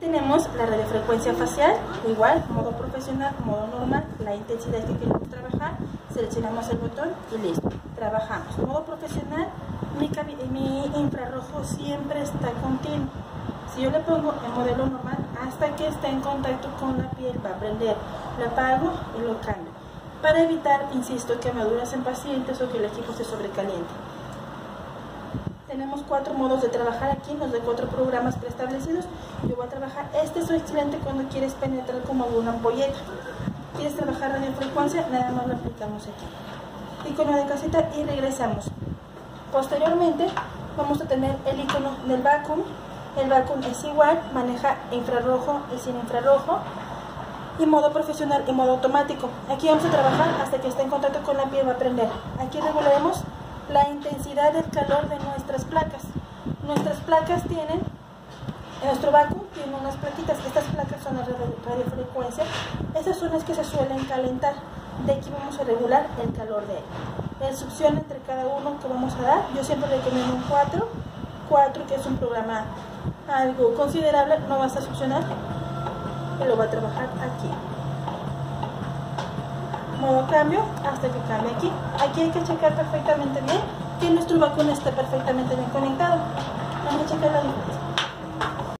Tenemos la radiofrecuencia facial, igual, modo profesional, modo normal, la intensidad que queremos trabajar, seleccionamos el botón y listo, trabajamos. Modo profesional, mi infrarrojo siempre está continuo. Si yo le pongo el modelo normal, hasta que esté en contacto con la piel va a prender, lo apago y lo cambio, para evitar, insisto, quemaduras en pacientes o que el equipo se sobrecaliente. Tenemos 4 modos de trabajar aquí, nos da 4 programas preestablecidos. Yo voy a trabajar, este es excelente cuando quieres penetrar como una ampolleta. ¿Quieres trabajar radiofrecuencia? Nada más lo aplicamos aquí. Icono de casita y regresamos. Posteriormente vamos a tener el icono del vacuum. El vacuum es igual, maneja infrarrojo y sin infrarrojo. Y modo profesional y modo automático. Aquí vamos a trabajar hasta que esté en contacto con la piel, va a prender. Aquí regularemos la intensidad del calor de nuestras placas. Nuestras placas tienen, nuestro vacuum tiene unas plaquitas, estas placas son las radiofrecuencia, esas son las que se suelen calentar. De aquí vamos a regular el calor de él. El succión entre cada uno que vamos a dar, yo siempre recomiendo un 4, que es un programa algo considerable, no vas a succionar, y lo va a trabajar aquí. Modo cambio hasta que cambie aquí. Aquí hay que checar perfectamente bien que nuestro vacuum esté perfectamente bien conectado. Vamos a checar la diferencia.